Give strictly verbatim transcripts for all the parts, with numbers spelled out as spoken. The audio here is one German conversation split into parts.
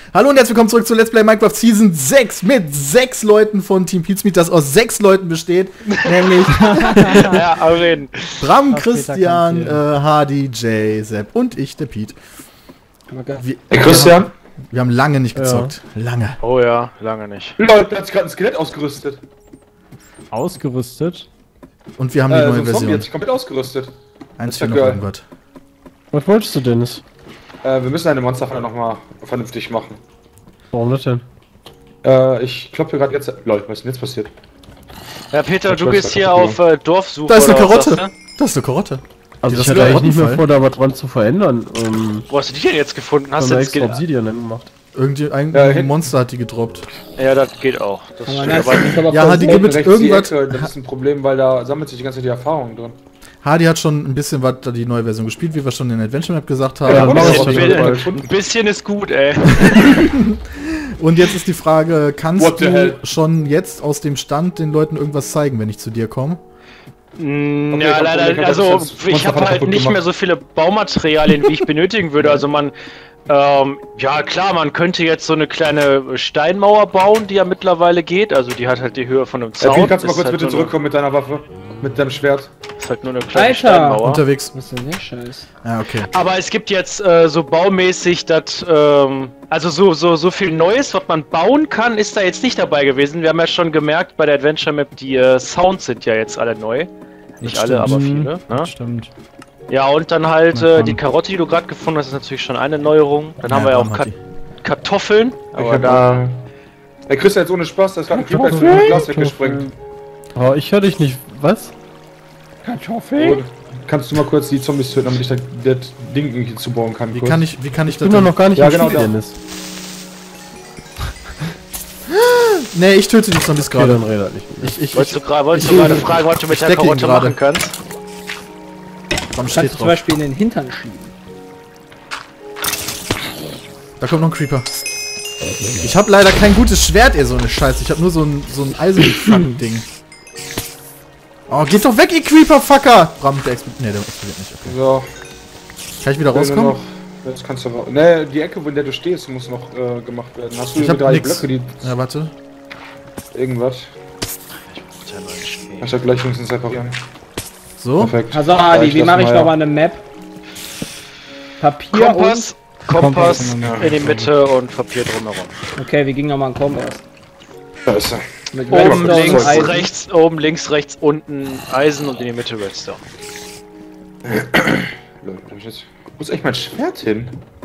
Hallo und herzlich willkommen zurück zu Let's Play Minecraft Season sechs mit sechs Leuten von Team Pizmeet, das aus sechs Leuten besteht. Nämlich ja, auf jeden. Bram, Christian, äh, Hardy, Jay, Sepp und ich, der Pete. Wir, hey, Christian? Wir haben, wir haben lange nicht gezockt. Ja. Lange. Oh ja, lange nicht. Leute, da hat sich gerade ein Skelett ausgerüstet. Ausgerüstet? Und wir haben die äh, neue so ein Version. Zombie hat sich komplett ausgerüstet. Eins für noch irgendwas. Was wolltest du, Dennis? Äh, wir müssen eine Monsterfalle nochmal vernünftig machen. Warum das denn? Äh, ich kloppe gerade jetzt... Leute, was ist denn jetzt passiert? Ja, Peter, Ich du weiß, gehst was hier das auf äh, Dorfsuche. Da ist eine oder was Karotte. sagst du? Das ist eine Karotte. Also Die ich das hatte eigentlich nicht mehr Karottenfall. vor, da was dran zu verändern. Ähm, Wo hast du die denn jetzt gefunden? Hast hast du du jetzt extra ge Obsidian gemacht? Irgendwie ein Ja, hinten. Monster hat die gedroppt. Ja, das geht auch. Das Aber steht das aber- ist aber Ja, voll die selten. gibt Rechts irgendwas- die Ecke, das ist ein Problem, weil da sammelt sich die ganze Zeit die Erfahrung drin. Hardy hat schon ein bisschen was die neue Version gespielt, wie wir schon in der Adventure Map gesagt haben. Ja, Ja, und mach das ich ist schon auch wieder. schon- Ein bisschen ist gut, ey. Und jetzt ist die Frage, kannst What the du hell? schon jetzt aus dem Stand den Leuten irgendwas zeigen, wenn ich zu dir komme? Mm, Okay, ja, ich hab- ich leider, hab also das jetzt ich habe Monsterfalle halt kaputt nicht gemacht. mehr so viele Baumaterialien, wie ich benötigen würde. Also man, ähm, ja klar, man könnte jetzt so eine kleine Steinmauer bauen, die ja mittlerweile geht. Also die hat halt die Höhe von einem Äh, Zaun. Pete, kannst du mal Ist kurz halt bitte nur zurückkommen mit deiner Waffe? Mit deinem Schwert? Eine, ist halt nur eine kleine Alter! Steinmauer. Unterwegs. Was ist denn der Scheiß? Ja, okay. Aber es gibt jetzt äh, so baumäßig, dass ähm, also so, so, so viel Neues, was man bauen kann, ist da jetzt nicht dabei gewesen. Wir haben ja schon gemerkt bei der Adventure Map, die äh, Sounds sind ja jetzt alle neu. Nicht Das alle, stimmt. aber viele. Ne? Stimmt. Ja, und dann halt Na äh, komm. die Karotte, die du gerade gefunden hast, ist natürlich schon eine Neuerung. Dann Ja, haben wir ja auch Bram Ka hat Kartoffeln, Ich aber hab, da... äh, Ey, Christian, jetzt ohne Spaß, da ist gerade ein Creeper Kartoffeln? vom Glas weggesprengt. Oh, ich höre dich nicht. Was? Kartoffeln? Kannst du mal kurz die Zombies töten, damit ich da das Ding irgendwie zubauen kann? Wie kurz? kann ich, wie kann ich Ich das bin doch denn? noch gar nicht Ja, im genau Spiel, da. Dennis. Nee, ich töte die Zombies Okay, dann gerade. rede halt nicht mehr. Ich, ich, Wolltest du ich, gerade wolltest ich- du gerade fragen, was du mit ich der decke ihn Karotte gerade. machen kannst? Bram Kannst steht du zum drauf. Beispiel in den Hintern schieben. Da kommt noch ein Creeper. Ich habe leider kein gutes Schwert, ihr so eine Scheiße. Ich habe nur so ein, so ein Eisenfuck-Ding. Oh, geht doch weg, ihr Creeper-Fucker! Bram, der explodiert. Ne, der explodiert nicht. Okay. So, Kann ich wieder wenn du rauskommen? noch. Jetzt kannst du raus. Ne, die Ecke, in der du stehst, muss noch äh, gemacht werden. Hast du Ich hab drei nix. Blöcke, die. Ja, warte. Irgendwas? Ich hab gleich wenigstens reparieren. So. Perfekt. Also Adi, ich wie lass mache ich mal, noch ja. mal eine Map? Papier Kompass, Kompass Kompass in die Mitte und Papier drumherum. und... Okay, wie ging noch mal ein Kompass? Da ist er. Mit Oben Redstone, links, Eisen. rechts, oben links, rechts, unten Eisen und in die Mitte Redstone. Leute, hab ich jetzt- Wo ist echt mein Schwert hin?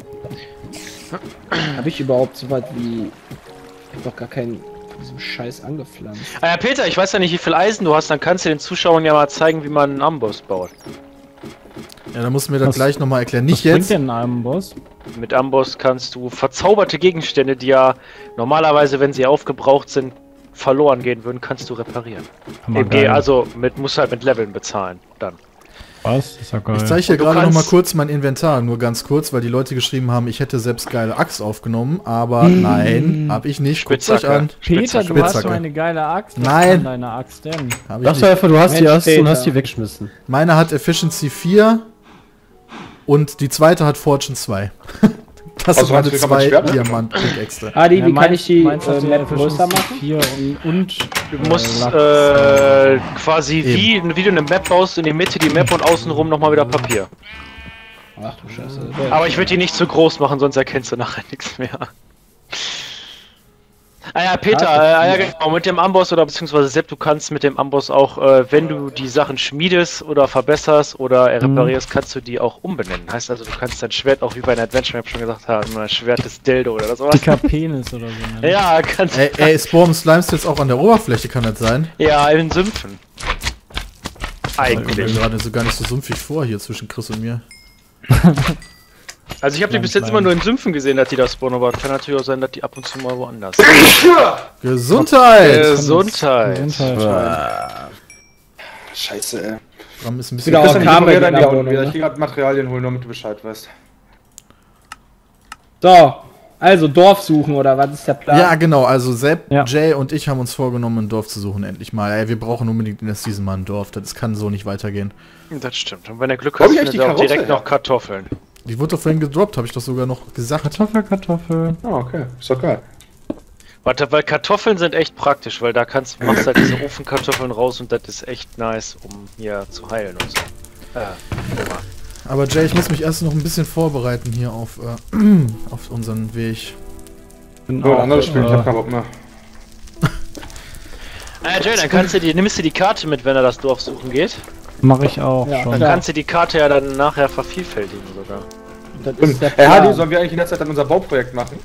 Habe ich überhaupt so weit wie... Ich hab doch gar keinen von diesem Scheiß angepflanzt. Ah ja, Peter, ich weiß ja nicht, wie viel Eisen du hast, dann kannst du den Zuschauern ja mal zeigen, wie man einen Amboss baut. Ja, dann musst du mir das Was- gleich nochmal erklären. Was Nicht bringt jetzt. denn einem Boss? Mit Amboss kannst du verzauberte Gegenstände, die ja normalerweise, wenn sie aufgebraucht sind, verloren gehen würden, kannst du reparieren. Hammer Im geil. G, also mit, musst halt mit Leveln bezahlen, dann. Was? Das ist ja geil. Ich zeige hier Und du gerade noch mal kannst- kurz mein Inventar, nur ganz kurz, weil die Leute geschrieben haben, ich hätte selbst geile Axt aufgenommen, aber nein, habe ich nicht. Guckt euch Spitzhacke. an. Peter, Spitzhacke. du hast Spitzhacke. so eine geile Axt. Was Nein. kann deine Axt denn? Hab ich Sagst du nicht. einfach, du hast die Mensch, erste und Peter. hast die weggeschmissen. Meine hat Efficiency vier und die zweite hat Fortune zwei. Das Also sind meine meinst du, kann man zwei Schwert- Diamant-Pickaxe. Adi, Ja, wie kann meins- ich die meins hat äh, die Map Efficiency größer machen? vier und, und Du musst Lachs. äh, quasi Eben. wie, wie du eine Map baust, in die Mitte die Map und außenrum nochmal wieder Papier. Ach du Scheiße. Aber ich würde die nicht zu groß machen, sonst erkennst du nachher nichts mehr. Ah ja, Peter, äh, ah ja, genau, mit dem Amboss oder beziehungsweise Sepp, du kannst mit dem Amboss auch, äh, wenn du die Sachen schmiedest oder verbesserst oder reparierst, kannst du die auch umbenennen. Heißt also, du kannst dein Schwert auch wie bei einer Adventure Map schon gesagt haben, ein Schwert des Dildo oder sowas. dicker Penis oder so. Ne? Ja, kannst Ey, ey, Spawn Slimes jetzt auch an der Oberfläche, kann das sein? Ja, in Sümpfen. Ich mir Eigentlich. gerade so gar nicht so sumpfig vor hier zwischen Chris und mir. Also ich habe die bis jetzt immer nur in Sümpfen gesehen, dass die da spawnen, aber kann natürlich auch sein, dass die ab und zu mal woanders. Gesundheit! Gesundheit. Gesundheit. Scheiße, ey. Bram ist ein bisschen Wieder Christian, ich Karma repariere in dann der wieder unten Wohnung, wieder. ne? Ich geh grad Materialien holen, damit du Bescheid weißt. So, also Dorf suchen oder was ist der Plan? Ja, genau, also Sepp, Ja. Jay und ich haben uns vorgenommen, ein Dorf zu suchen, endlich mal. Ey, wir brauchen unbedingt in der Season mal ein Dorf, das kann so nicht weitergehen. Das stimmt. Und wenn er Glück Wo hat, hab ich findet eigentlich er auch die direkt Karotte noch Kartoffeln. Die wurde doch vorhin gedroppt, habe ich doch sogar noch gesagt. Kartoffel, Kartoffel. Ah, okay. Ist doch geil. Warte, weil Kartoffeln sind echt praktisch, weil da kannst du machst halt diese Ofenkartoffeln raus und das ist echt nice, um hier zu heilen und so. Äh, Aber Jay, ich muss mich erst noch ein bisschen vorbereiten hier auf, äh, auf unseren Weg. Bin So, ein auch, anderes Spiel, ich äh, hab keinen Bock mehr. Ah, Jay, dann kannst du die, nimmst du die Karte mit, wenn er das Dorf suchen geht. Mach ich auch Ja, schon. Dann klar. kannst du die Karte ja dann nachher vervielfältigen sogar. Das ist der Hey Hardy, Plan. sollen wir eigentlich in der Zeit dann unser Bauprojekt machen?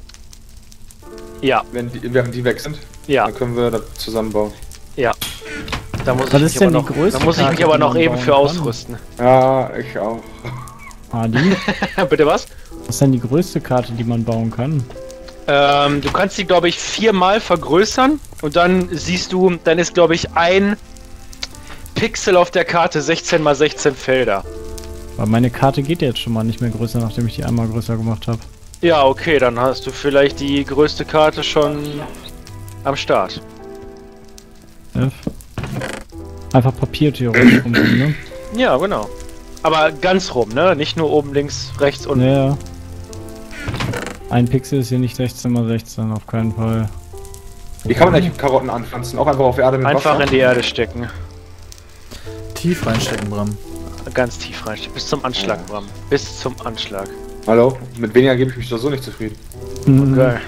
Ja, Wenn die, während die weg sind? ja, Dann können wir das zusammenbauen. ja. Da muss Was ich ist mich denn aber die noch, größte da muss ich Karte, mich aber die noch man eben bauen für kann? ausrüsten. Ja, ich auch. Adi, Bitte was? was ist denn die größte Karte, die man bauen kann? Ähm, du kannst die, glaube ich, viermal vergrößern und dann siehst du, dann ist, glaube ich, ein Pixel auf der Karte sechzehn mal sechzehn Felder. Weil meine Karte geht jetzt schon mal nicht mehr größer, nachdem ich die einmal größer gemacht habe. Ja, okay, dann hast du vielleicht die größte Karte schon am Start. F. Einfach Papier theoretisch rum, ne? Ja, genau. Aber ganz rum, ne? Nicht nur oben, links, rechts und... Ja, ja. Ein Pixel ist hier nicht sechzehn mal sechzehn, auf keinen Fall. Wie kann man eigentlich Karotten anpflanzen? Auch einfach auf Erde mit Einfach Wasser? in die Erde stecken. Tief reinstecken, Bram. Ganz tief reinstecken. Bis zum Anschlag, Bram. Bis zum Anschlag. Hallo? Mit weniger gebe ich mich doch so nicht zufrieden. Mhm. Geil.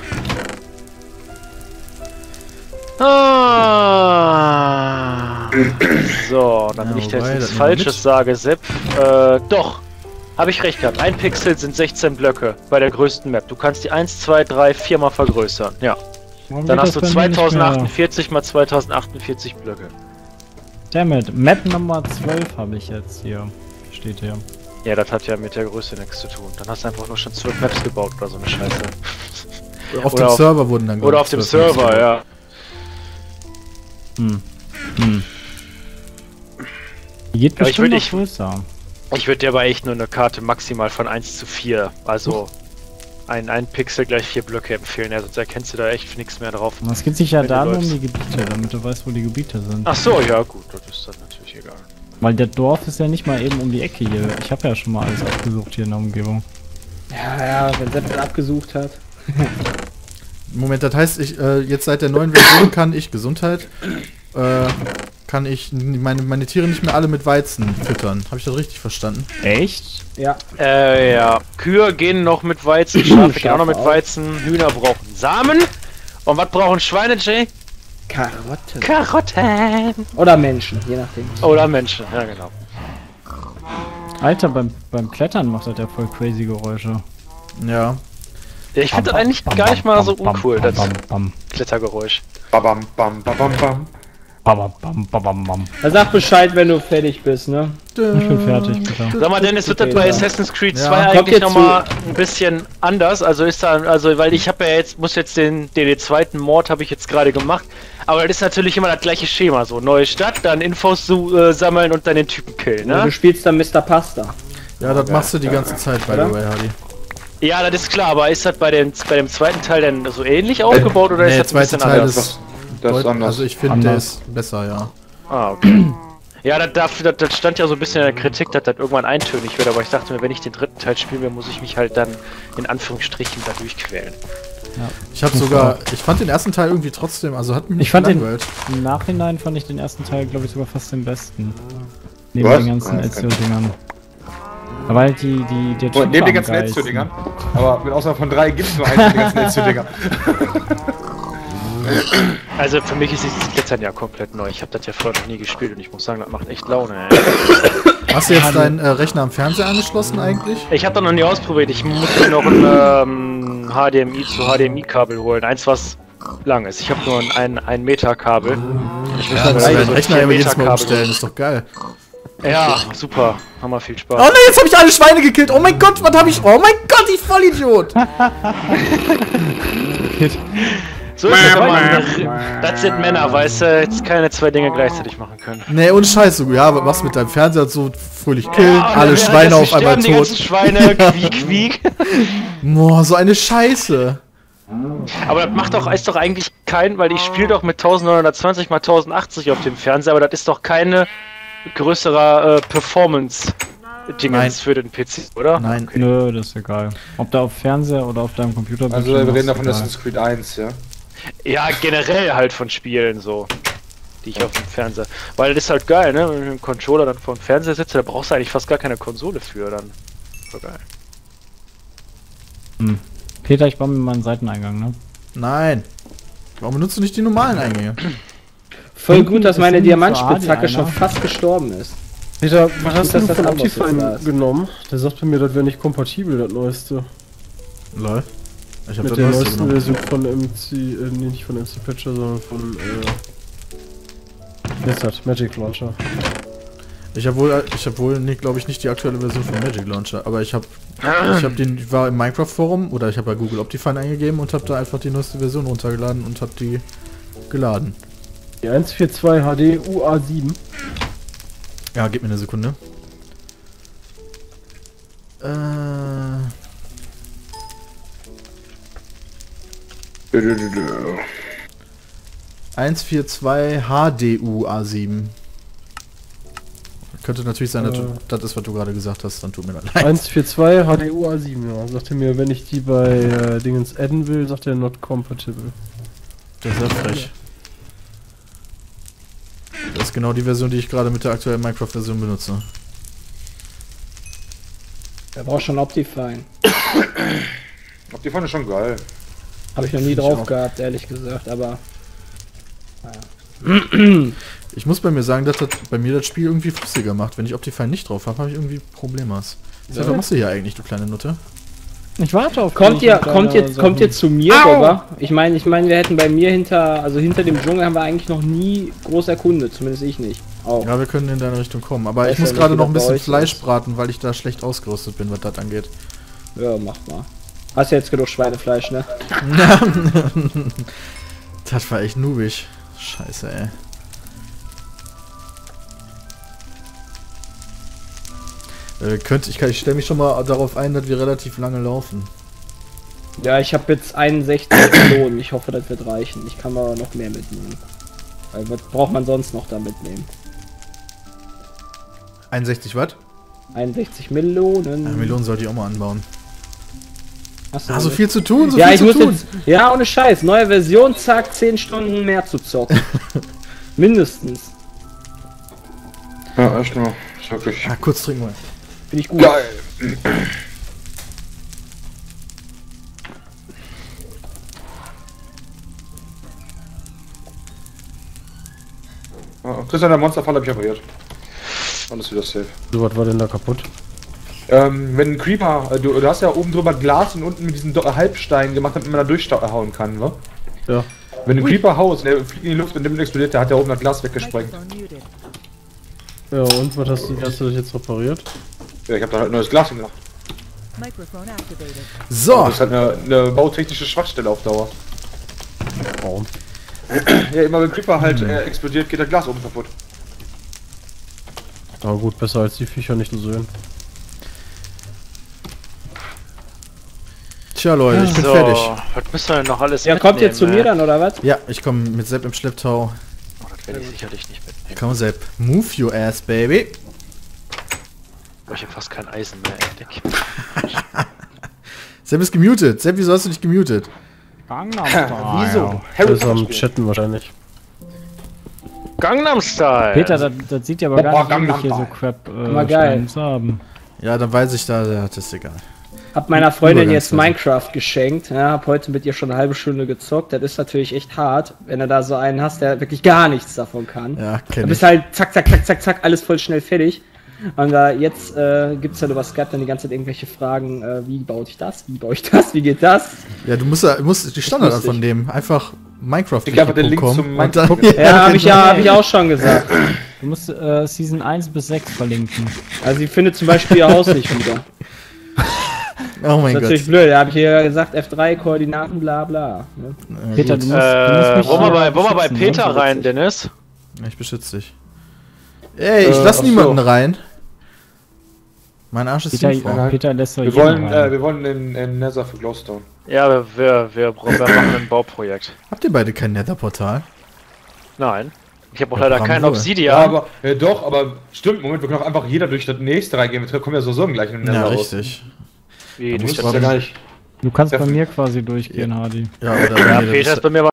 Ah. So, damit Ja, ich wobei, jetzt nichts das nehmen wir Falsches mit. sage, Sepp. Äh, doch. Habe ich recht gehabt. Ein Pixel sind sechzehn Blöcke bei der größten Map. Du kannst die eins, zwei, drei, vier mal vergrößern. Ja. Warum Dann geht hast du das bei mir nicht mehr? zweitausendachtundvierzig mal zweitausendachtundvierzig Blöcke. Dammit, Map Nummer zwölf habe ich jetzt hier. Steht hier. Ja, das hat ja mit der Größe nichts zu tun. Dann hast du einfach nur schon zwölf Maps gebaut oder so eine Scheiße. Auf Oder dem auf- Server wurden dann Oder glaub auf dem ich, zwölf Server, Maps ja. Hm. Hm. Die geht Ja, ich bestimmt würd- noch ich- größer. Ich würde dir aber echt nur eine Karte maximal von eins zu vier, also ein, ein Pixel gleich vier Blöcke empfehlen, ja, sonst erkennst du da echt nichts mehr drauf. Und es geht sich ja Wenn du da nur um läufst. die Gebiete, damit du weißt, wo die Gebiete sind. Ach so, ja gut, das ist dann natürlich egal. Weil der Dorf ist ja nicht mal eben um die Ecke hier. Ich habe ja schon mal alles abgesucht hier in der Umgebung. Ja, ja, wenn Sepp das abgesucht hat. Moment, das heißt, ich, äh, jetzt seit der neuen Version kann ich Gesundheit, äh, kann ich n- meine, meine Tiere nicht mehr alle mit Weizen füttern. Habe ich das richtig verstanden? Echt? Ja. Äh, ja. Kühe gehen noch mit Weizen, Schafe gehen auch noch mit auch. Weizen, Hühner brauchen Samen. Und was brauchen Schweine, Jay? Karotten. Karotten. Oder Menschen, je nachdem. Oder Menschen, ja genau. Alter, beim, beim Klettern macht das ja voll crazy Geräusche. Ja. Ja, ich finde das eigentlich gar nicht mal so uncool, das Bam, bam, Klettergeräusch. Babam, bam, babam, bam. bam, bam, bam, bam, bam. Er sagt Bescheid, wenn du fertig bist, ne? Ich bin fertig, bitte. Sag mal, Dennis, wird das bei Assassin's Creed Ja. zwei Kommt eigentlich jetzt nochmal ein bisschen anders? Also ist da, also weil ich habe ja jetzt, muss jetzt den, den, den zweiten Mord habe ich jetzt gerade gemacht, aber das ist natürlich immer das gleiche Schema, so neue Stadt, dann Infos zu, äh, sammeln und dann den Typen killen, Und du ne? spielst dann Mister Pasta. Ja, das machst du die ganze Zeit, by the Oder? way, Hardy. Ja, das ist klar, aber ist das bei dem, bei dem zweiten Teil denn so ähnlich aufgebaut oder Nee, ist der das ein bisschen zweite Teil anders? ist, Das ist deut- anders. also ich finde, der Anders. ist besser, ja. Ah, okay. Ja, das, dafür, das, das stand ja so ein bisschen in der Kritik, dass das irgendwann eintönig wird, aber ich dachte mir, wenn ich den dritten Teil spielen will, muss ich mich halt dann in Anführungsstrichen da durchquälen. Ich habe sogar, ich fand den ersten Teil irgendwie trotzdem, also hat mich nicht Ich fand den- gelangweilt. Im Nachhinein fand ich den ersten Teil, glaube ich, sogar fast den besten. Neben Was? den ganzen Ah, okay. Ezio-Dingern. Aber halt die, die, der Und Typ neben war den am ganzen geilsten. Netztür-Dingern. Aber mit Ausnahme von drei gibt es nur einen von den ganzen Netztür-Dingern. Also für mich ist dieses Klettern ja komplett neu. Ich habe das ja vorher noch nie gespielt und ich muss sagen, das macht echt Laune. Ey. Hast du jetzt deinen äh, Rechner am Fernseher angeschlossen eigentlich? Ich habe das noch nie ausprobiert. Ich muss mir noch ein ähm, H D M I zu H D M I-Kabel holen. Eins, was lang ist. Ich habe nur ein, ein, ein Meter-Kabel. Ich muss Ja, dann das ist so dein ein Rechner immer jedes Mal vier Meter Kabel umstellen, ist doch geil. Ja, super. Hammer viel Oh Spaß. ne, jetzt habe ich alle Schweine gekillt. Oh mein Gott, was habe ich? Oh mein Gott, ich Vollidiot. So ist das, wenn man, das sind Männer, weißt du, jetzt keine zwei Dinge gleichzeitig machen können. Nee, ohne Scheiße. Ja, aber was mit deinem Fernseher so fröhlich killen, Ja, und alle dann Schweine währenddessen auf einmal sterben die ganzen tot. Schweine, quiek, quiek. Boah, so eine Scheiße. Aber das macht doch, ist doch eigentlich kein, weil ich spiele doch mit neunzehnhundertzwanzig mal tausendachtzig auf dem Fernseher, aber das ist doch keine größere äh, Performance Dingens für den P C, oder? Nein. Okay. Nö, das ist egal. Ob da auf Fernseher oder auf deinem Computer. Also wir reden davon Assassin's Creed eins, ja? Ja, generell halt von Spielen so. Die ich auf dem Fernseher. Weil das ist halt geil, ne? Wenn du mit dem Controller dann vor dem Fernseher sitzt, da brauchst du eigentlich fast gar keine Konsole für dann. Voll geil. Hm. Peter, ich baue mir mal einen Seiteneingang, ne? Nein. Warum benutzt du nicht die normalen Eingänge? Voll gut, dass meine Ist Diamantspitzhacke so schon einer. fast gestorben ist. Peter, was hast dass du das von Amboss jetzt da Optifine ist. genommen? Der sagt bei mir, das wäre nicht kompatibel, das neueste. Lol. Ich hab Mit das der neueste neuesten genommen. Version von M C, äh, nee, nicht von M C Patcher, sondern von, äh... Jetzt hat Magic Launcher. Ich habe wohl, ich habe wohl, nee, glaube ich, nicht die aktuelle Version von Magic Launcher, aber ich habe, ich habe den, ich war im Minecraft Forum oder ich habe bei Google Optifine eingegeben und habe da einfach die neueste Version runtergeladen und habe die geladen. Die eins vier zwei H D U A sieben. Ja, gib mir eine Sekunde. Äh, eins vier zwei H D U A sieben. Könnte natürlich sein, dass Äh. du, das ist, was du gerade gesagt hast, dann tut mir das leid. eins vier zwei H D U A sieben, ja. Sagt er mir, wenn ich die bei äh, Dingens adden will, sagt er not compatible. Das ist ja frech. Das ist genau die Version, die ich gerade mit der aktuellen Minecraft-Version benutze. Der braucht schon Optifine. Optifine ist schon geil. Habe ich noch nie Find ich drauf auch. gehabt, ehrlich gesagt, aber. Ich muss bei mir sagen, dass das bei mir das Spiel irgendwie flüssiger macht. Wenn ich Optifine nicht drauf habe, habe ich irgendwie Probleme. Was Ja. machst du hier eigentlich, du kleine Nutte? Ich warte auf Kommt dich ihr, und deine kommt ihr, Sachen. kommt ihr zu mir, Robber? Ich meine, ich meine, wir hätten bei mir hinter, also hinter dem Dschungel haben wir eigentlich noch nie groß erkundet, zumindest ich nicht. Auch. Ja, wir können in deine Richtung kommen. Aber Weiß ich muss ja gerade nicht, noch ein wie das bei bisschen euch Fleisch ist. braten, weil ich da schlecht ausgerüstet bin, was das angeht. Ja, mach mal. Hast ja jetzt genug Schweinefleisch, ne? Das war echt noobig. Scheiße, ey. Äh, könnte, ich kann, ich stelle mich schon mal darauf ein, dass wir relativ lange laufen. Ja, ich habe jetzt einundsechzig Lohn. Ich hoffe, das wird reichen. Ich kann aber noch mehr mitnehmen. Weil was braucht man sonst noch da mitnehmen? einundsechzig Watt? einundsechzig Melonen. Ja, Melonen sollte ich auch mal anbauen. Hast du Ah, so noch viel zu tun, so ja, viel ich zu muss tun. jetzt. Ja, ohne Scheiß. Neue Version, zack, zehn Stunden mehr zu zocken. Mindestens. Ja, echt nur. Ist wirklich Ah, kurz trinken wir. Finde ich gut. geil. Ah, Christian, der Monsterfall habe ich repariert. Alles wieder safe. So, was war denn da kaputt? Ähm, wenn ein Creeper, äh, du, du hast ja oben drüber Glas und unten mit diesen Do- Halbsteinen gemacht, damit man da durchhauen kann, ne? Ja. Wenn du ein Creeper haust, der fliegt in die Luft und dem explodiert, der hat ja oben das Glas weggesprengt. Ja, und was hast du, hast du das jetzt repariert? Ja, ich habe da halt neues Glas gemacht. Microphone activated. So, Das ist halt eine, eine bautechnische Schwachstelle auf Dauer. Warum? Ja, immer wenn Creeper halt äh, explodiert, geht das Glas oben kaputt. Aber gut, besser als die Viecher nicht zu sehen. tja Leute, ich bin so, fertig. was müssen wir denn noch alles Ja, kommt ihr zu mitnehmen, mir dann, oder was? Ja, ich komme mit Sepp im Schlepptau. Oh, das werde ich sicherlich nicht mitnehmen. Komm Sepp, move your ass, baby. Oh, ich habe fast kein Eisen mehr, ey. Dick. Sepp ist gemutet. Sepp, wieso hast du dich gemutet? Gangnam Wieso? Das Harry ist am Potter Chatten wahrscheinlich. Gangnam Style! Peter, das, das sieht ja aber gar nicht Gangnam ähnlich, hier so Style. Crap Mal äh, geil. Steine zu haben. Ja, dann weiß ich da, ja, das ist egal. Hab meiner Freundin jetzt Übergangsweise. Minecraft geschenkt. Ja, hab heute mit ihr schon eine halbe Stunde gezockt. Das ist natürlich echt hart, wenn du da so einen hast, der wirklich gar nichts davon kann. Ja, Du kenn ich. bist halt zack, zack, zack, zack, zack, alles voll schnell fertig. Und da jetzt äh, gibt's halt über Skype dann die ganze Zeit irgendwelche Fragen, äh, wie baue ich das, wie baue ich das, wie geht das? Ja, du musst, ja- musst die Standard lustig. von dem einfach Minecraft Ich habe den Link zum und dann, Minecraft. Ja, habe ich ja, hab ich auch schon gesagt. Du musst äh, Season eins bis sechs verlinken. Also sie findet zum Beispiel ihr Haus nicht wieder. Oh Das mein ist natürlich Gott. blöd, da habe ich hier gesagt, F drei, Koordinaten, bla bla. Ne? Ja, Peter, gut. du musst, du musst Äh, mich wollen wir hier bei, wollen wir bei beschützen, Peter ne? rein, Dennis? Ich beschütze dich. Ey, ich Äh, lass ach niemanden so. rein. Mein Arsch ist Peter, hinfrau. Peter lässt doch Wir jeden wollen, äh, rein. wir wollen in, in Nether für Glowstone. Ja, wir, wir, wir, wir machen ein Bauprojekt. Habt ihr beide kein Nether-Portal? Nein. Ich habe auch Ja, leider Bram keinen wohl. Obsidian. Ja, aber, äh, doch, aber stimmt, Moment, wir können auch einfach jeder durch das nächste reingehen. Wir kommen ja so im gleichen Ja, Nether raus. richtig. Wie, Du durch musst das ja gar nicht. Du kannst Ja, bei mir quasi durchgehen, Hardy. Ja, oder Ja, nee, das Peter ist- ist bei mir aber